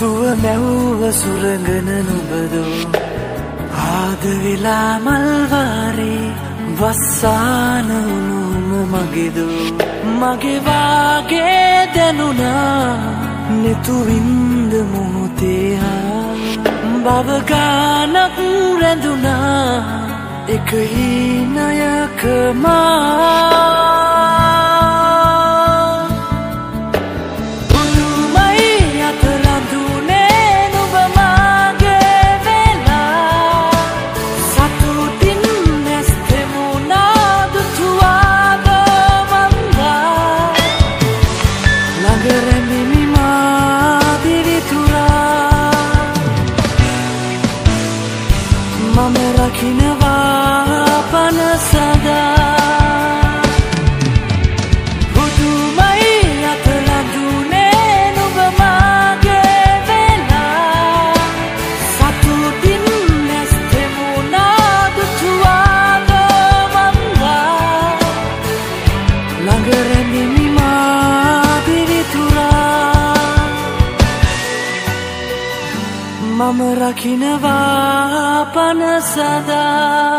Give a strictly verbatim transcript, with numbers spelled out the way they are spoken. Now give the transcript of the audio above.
සුව මැව්ව සුරඟන නුබදෝ ආද වෙලා මල්වාරේ වස්සාන උණුම මගේදෝ මගේ වාගේ දැනුණා නිතුවින්ද මොහොතේ හා බව ගානක් රැඳුණා එක හීනයක මා මම රකින්නවා පන සදා බුදුමයි අතලඳුනේ නුඹ මාගේ වෙලා සතුටින් නැස්තෙමුණා දුටුවාද මන්දා ළඟ රැඳෙමි මා පිරිතුරා මම රකින්නවා පන සදා